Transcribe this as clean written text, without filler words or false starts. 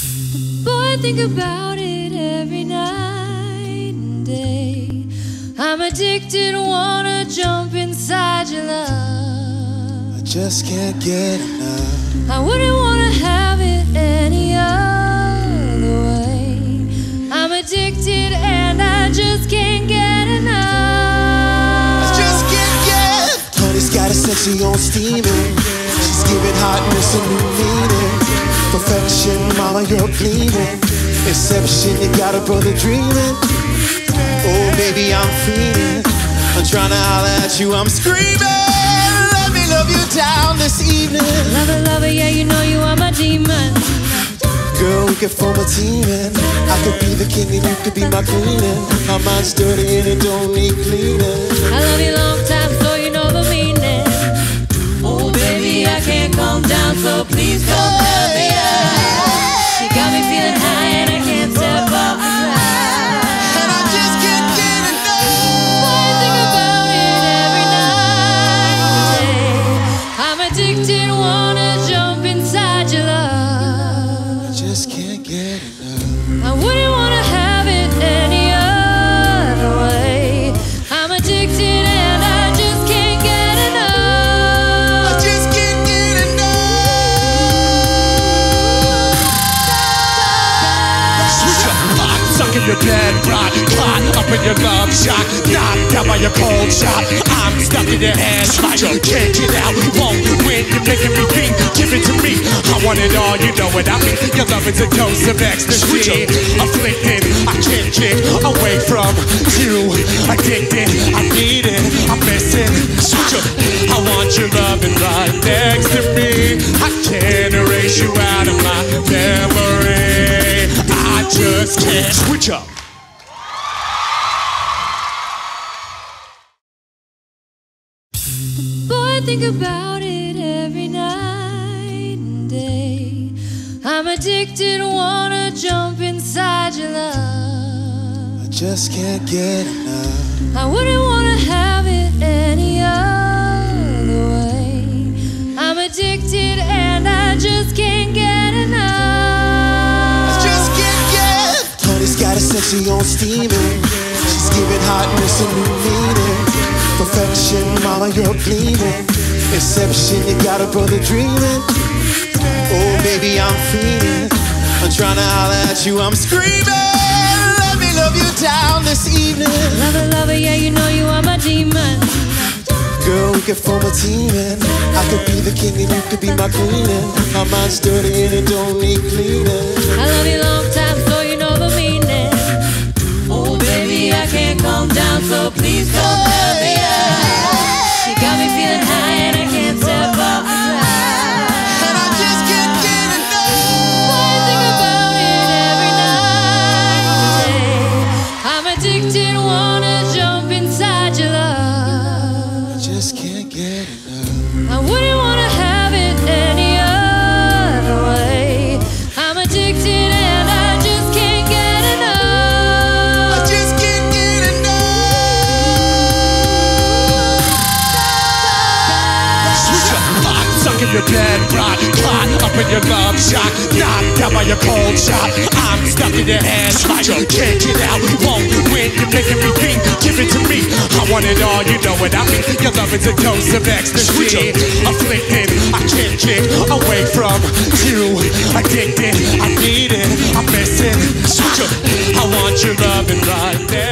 Boy, I think about it every night and day. I'm addicted, wanna jump inside your love. I just can't get enough. I wouldn't wanna have it any other way. I'm addicted and I just can't get enough. I just can't get. Tony's got a sexy on steaming. She's giving hotness a new meaning. Perfection, mama, you're gleaming. Inception, you got a brother dreaming. Oh, baby, I'm feeling. I'm trying to holler at you, I'm screaming. Let me love you down this evening. Lover, yeah, you know you are my demon. Girl, we could form a team and I could be the king and you could be my queen. And my mind's dirty and it don't need cleaning. I love you long time, so you know the meaning. Oh, baby, I can't calm down, so please don't cut me out. You got me feeling high and I can't step off the cloud. And I just can't get enough. Boy, I think about it every night and day. I'm addicted, wanna jump inside your love. I just can't get enough. I wouldn't wanna have it any other way. I'm addicted and I just can't get enough. I just can't get enough. Switch up, hot, suck in your dead rot, clot up in your love shot, knocked down by your cold shot. I'm stuck in your head, like can't get out. Won't win, you're making me think. Give it to me, I want it all. You know what I mean? Your love is a dose of ecstasy, afflicted. I can't get away from you. Addicted, I need it, I'm missing. Switch up, I want your loving right next to me. I can't erase you out of my memory. I just can't. Switch up. Boy, I think about it every night and day. I'm addicted, wanna jump inside your love. I just can't get enough. I wouldn't wanna have it any other way. I'm addicted and I just can't get enough. I just can't get. Tony's got a sexy on steaming. She's giving hotness a new meaning. Perfection, mama, you're gleaming. Inception, you got a brother dreaming. Oh, baby, I'm feeling. I'm trying to holler at you, I'm screaming. Let me love you down this evening. Lover, yeah, you know you are my demon. Girl, we could form a team and I could be the king and you could be my queen. And my mind's dirty and it don't need cleaning. I love you long time, so you know the meaning. Oh, baby, I can't calm down, so please don't cut me out. You got me feeling high and I can't step off the cloud. And I just can't get enough. Boy, I think about it every night and day. I'm addicted, wanna jump inside your love. I just can't get enough. I wouldn't wanna have it any other way. I'm addicted and I just can't get enough. I just can't get enough. Switch up, hot, suck in your dead rot, clot up in your love shot, knocked down by your cold shot. I'm stuck in your head, like can't get out. Won't win, you're making me think. Give it to me, I want it all. You know what I mean? Your love is a dose of ecstasy, afflicted. I can't get away from you. Addicted, I need it, I'm missing. Switch up, I want your loving right there.